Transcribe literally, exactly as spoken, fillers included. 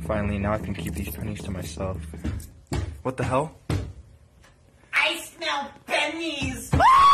Finally, now I can keep these pennies to myself. What the hell? I smell pennies!